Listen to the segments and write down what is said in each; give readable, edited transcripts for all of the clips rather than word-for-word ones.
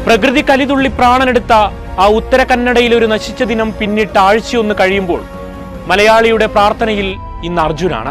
പ്രകൃതി കലിതുള്ളി പ്രാണനെടുത്ത ആ ഉത്തര കന്നഡയിൽ ഒരു നശിച്ച ദിനം പിന്നിട്ട് ആഴ്ചയൊന്ന് കഴിയുമ്പോൾ മലയാളിയുടെ പ്രാർത്ഥനയിൽ ഇന്ന് അർജുനാണ്.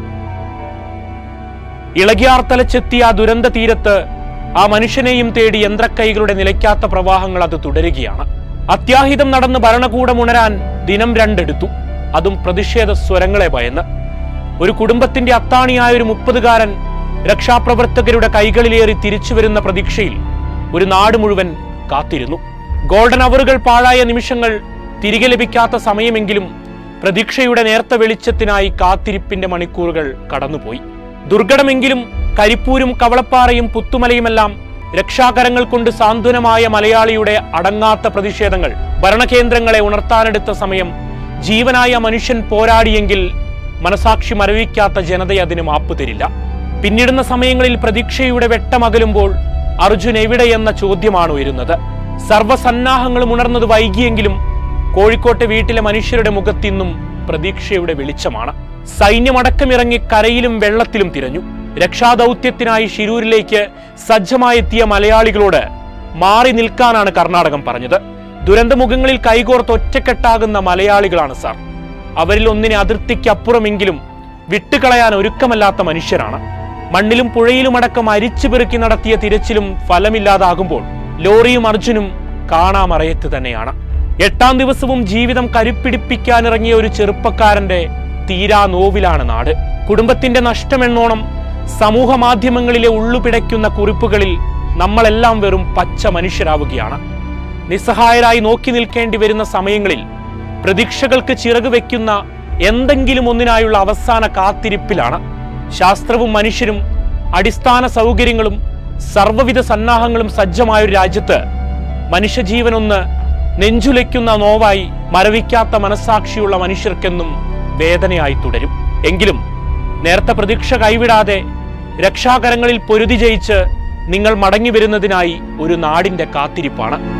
ഇളകിയാർത്തലച്ചെത്തിയ ആ ദുരന്ത തീരത്ത് ആ മനുഷ്യനെയും തേടി യന്ത്രക്കൈകളുടെ നിലയ്ക്കാത്ത പ്രവാഹങ്ങൾ അത് തുടരുകയാണ്. അത്യാഹിതം നടന്ന് ഭരണകൂടം ഉണരാൻ ദിനം 2 എടുത്തു, അതും പ്രതിഷേധ സ്വരങ്ങളെ ഭയന്ന്. ഒരു കുടുംബത്തിന്റെ അത്താണിയായ ഒരു 30-കാരൻ രക്ഷാപ്രവർത്തകരുടെ കൈകളിലേറി തിരിച്ചു വരുന്ന പ്രതീക്ഷയിൽ ഒരു നാട് മുഴുവൻ കാത്തിരുന്നു. ഗോൾഡൻ അവറുകൾ പാഴായ നിമിഷങ്ങൾ, തിരികെ ലഭിക്കാത്ത സമയമെങ്കിലും പ്രതീക്ഷയുടെ നേർത്ത വെളിച്ചത്തിനായി കാത്തിരിപ്പിന്റെ മണിക്കൂറുകൾ കടന്നുപോയി. ദുർഘടമെങ്കിലും കരിപ്പൂരും കവളപ്പാറയും പുത്തുമലയുമെല്ലാം രക്ഷാകരങ്ങൾ കൊണ്ട് സാന്ത്വനമായ മലയാളിയുടെ അടങ്ങാത്ത പ്രതിഷേധങ്ങൾ ഭരണകേന്ദ്രങ്ങളെ ഉണർത്താനെടുത്ത സമയം ജീവനായ മനുഷ്യൻ പോരാടിയെങ്കിൽ മനസാക്ഷി മരവിക്കാത്ത ജനത അതിന് മാപ്പ് തരില്ല. പിന്നിടുന്ന സമയങ്ങളിൽ പ്രതീക്ഷയുടെ വെട്ടമകലുമ്പോൾ അർജുൻ എവിടെയെന്ന ചോദ്യമാണ് ഉയരുന്നത്. സർവ്വസന്നാഹങ്ങളും ഉണർന്നത് വൈകിയെങ്കിലും കോഴിക്കോട്ടെ വീട്ടിലെ മനുഷ്യരുടെ മുഖത്തിന്നും പ്രതീക്ഷയുടെ വെളിച്ചമാണ്. സൈന്യമടക്കമിറങ്ങി കരയിലും വെള്ളത്തിലും തിരഞ്ഞു. രക്ഷാദൗത്യത്തിനായി ശിരൂരിലേക്ക് സജ്ജമായെത്തിയ മലയാളികളോട് മാറി നിൽക്കാനാണ് കർണാടകം പറഞ്ഞത്. ദുരന്തമുഖങ്ങളിൽ കൈകോർത്ത് ഒറ്റക്കെട്ടാകുന്ന മലയാളികളാണ് സാർ. അവരിൽ ഒന്നിനെ അതിർത്തിക്കപ്പുറമെങ്കിലും വിട്ടുകളയാൻ ഒരുക്കമല്ലാത്ത മനുഷ്യരാണ്. മണ്ണിലും പുഴയിലുമടക്കം അരിച്ചു പെറുക്കി നടത്തിയ തിരച്ചിലും ഫലമില്ലാതാകുമ്പോൾ ലോറിയും അർജുനും കാണാമറയത്ത് തന്നെയാണ്. 8ാം ദിവസവും ജീവിതം കരുപ്പിടിപ്പിക്കാനിറങ്ങിയ ഒരു ചെറുപ്പക്കാരന്റെ തീരാ നോവിലാണ് നാട്. കുടുംബത്തിന്റെ നഷ്ടമെന്നോണം സമൂഹ മാധ്യമങ്ങളിലെ ഉള്ളുപിടയ്ക്കുന്ന കുറിപ്പുകളിൽ നമ്മളെല്ലാം വെറും പച്ച മനുഷ്യരാവുകയാണ്. നിസ്സഹായരായി നോക്കി നിൽക്കേണ്ടി വരുന്ന സമയങ്ങളിൽ പ്രതീക്ഷകൾക്ക് ചിറക് വയ്ക്കുന്ന എന്തെങ്കിലും ഒന്നിനായുള്ള അവസാന കാത്തിരിപ്പിലാണ്. ശാസ്ത്രവും മനുഷ്യരും അടിസ്ഥാന സൗകര്യങ്ങളും സർവ്വവിധ സന്നാഹങ്ങളും സജ്ജമായൊരു രാജ്യത്ത് മനുഷ്യജീവനൊന്ന് നെഞ്ചുലയ്ക്കുന്ന നോവായി മരവിക്കാത്ത മനസാക്ഷിയുള്ള മനുഷ്യർക്കെന്നും വേദനയായി തുടരും. എങ്കിലും നേരത്തെ പ്രതീക്ഷ കൈവിടാതെ രക്ഷാകരങ്ങളിൽ പൊരുതി ജയിച്ച് നിങ്ങൾ മടങ്ങി വരുന്നതിനായി ഒരു നാടിന്റെ കാത്തിരിപ്പാണ്.